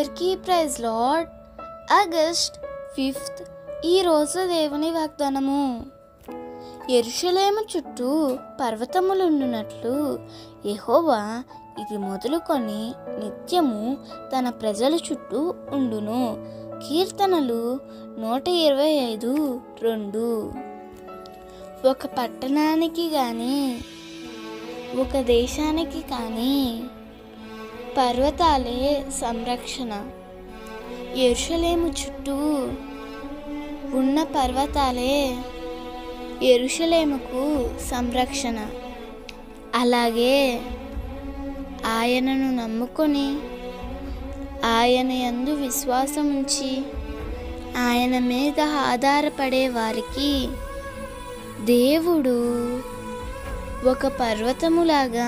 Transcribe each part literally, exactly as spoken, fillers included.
అందరికీ praise lord. August fifth ఈరోజు దేవుని వాగ్దానము. యెరూషలేము చుట్టూ పర్వతములుండునట్లు యెహోవా ఇది మొదలుకొని నిత్యము తన ప్రజల చుట్టూ ఉండును. కీర్తనలు నూట ఇరవై ఐదు రెండు. ఒక పట్టణానికి కానీ ఒక దేశానికి కానీ పర్వతాలే సంరక్షణ. యెరూషలేము చుట్టూ ఉన్న పర్వతాలే యెరూషలేముకు సంరక్షణ. అలాగే ఆయనను నమ్ముకొని ఆయన యందు విశ్వాసం ఉంచి ఆయన మీద ఆధారపడే వారికి దేవుడు ఒక పర్వతములాగా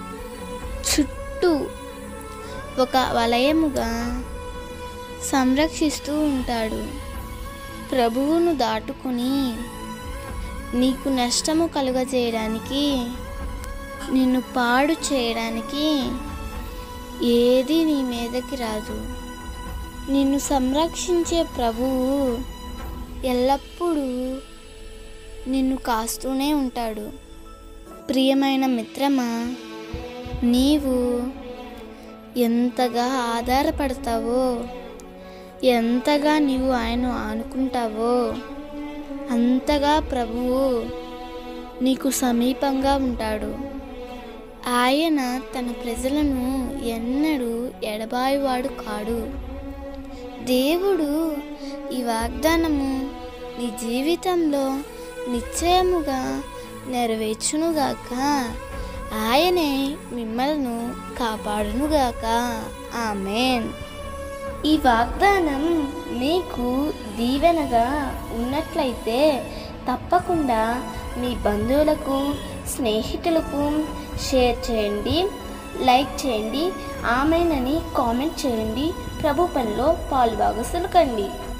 చుట్టూ ఒక వలయముగా సంరక్షిస్తూ ఉంటాడు. ప్రభువును దాటుకుని నీకు నష్టము కలుగజేయడానికి, నిన్ను పాడు చేయడానికి ఏది నీ మీదకి రాదు. నిన్ను సంరక్షించే ప్రభువు ఎల్లప్పుడూ నిన్ను కాస్తూనే ఉంటాడు. ప్రియమైన మిత్రమా, నీవు ఎంతగా ఆధారపడతావో, ఎంతగా నీవు ఆయన ఆనుకుంటావో అంతగా ప్రభువు నీకు సమీపంగా ఉంటాడు. ఆయన తన ప్రజలను ఎన్నడూ ఎడబాయువాడు కాడు. దేవుడు ఈ వాగ్దానము నీ జీవితంలో నిశ్చయముగా నెరవేర్చునుగాక. ఆయనే మిమ్మల్ని కాపాడునుగాక. ఆమేన్. ఈ వాగ్దానం మీకు దీవెనగా ఉన్నట్లయితే తప్పకుండా మీ బంధువులకు, స్నేహితులకు షేర్ చేయండి, లైక్ చేయండి, ఆమేన్ అని కామెంట్ చేయండి. ప్రభు పనిలో పాలుభాగస్తులు కండి.